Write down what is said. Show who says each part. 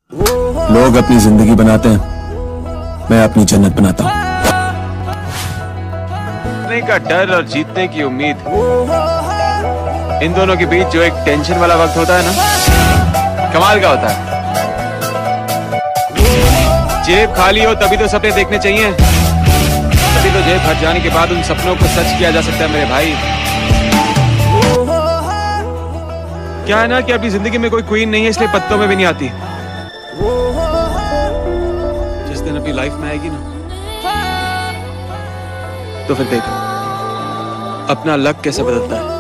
Speaker 1: लोग अपनी जिंदगी बनाते हैं, मैं अपनी जन्नत बनाता हूँ।
Speaker 2: जीतने का डर और जीतने की उम्मीद, इन दोनों के बीच जो एक टेंशन वाला वक्त होता है ना, कमाल का होता है। जेब खाली हो तभी तो सपने देखने चाहिए, तभी तो जेब भर जाने के बाद उन सपनों को सच किया जा सकता है मेरे भाई। क्या है ना कि अभी जिंदगी में कोई क्वीन नहीं है, इसलिए पत्तों में भी नहीं आती। जिस दिन अपनी लाइफ में आएगी ना, तो फिर देखो अपना लक कैसे बदलता है।